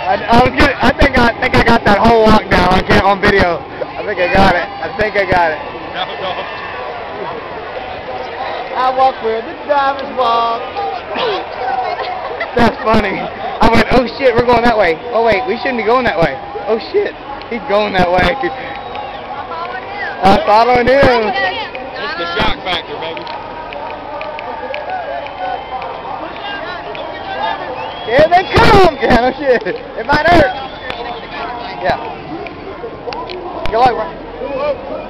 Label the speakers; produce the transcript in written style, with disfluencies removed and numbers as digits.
Speaker 1: I think I got that whole walk down on video. I think I got it.
Speaker 2: No, don't.
Speaker 1: I walk where the divers walk. That's funny. I went, oh shit, we're going that way. Oh wait, we shouldn't be going that way. Oh shit, he's going that way. I'm following him.
Speaker 2: That's the shock factor, baby.
Speaker 1: Here they come! Yeah, no shit. It might hurt. Yeah. Go on, bro.